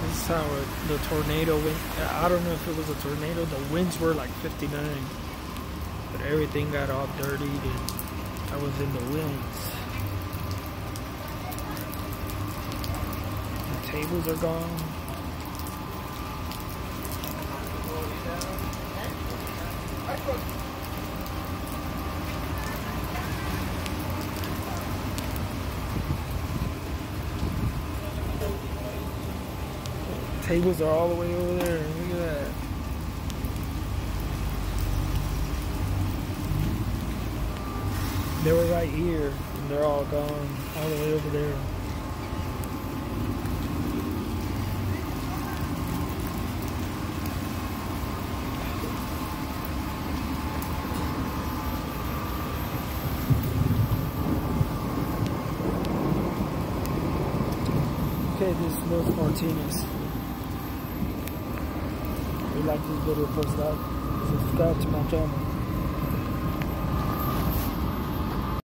This is how the tornado went. I don't know if it was a tornado. The winds were like 59. But everything got all dirty and I was in the winds. The tables are gone. Tables are all the way over there. Look at that. They were right here, and they're all gone, all the way over there. Okay, this is Los Martinez. If you like this video, please like, subscribe to my channel.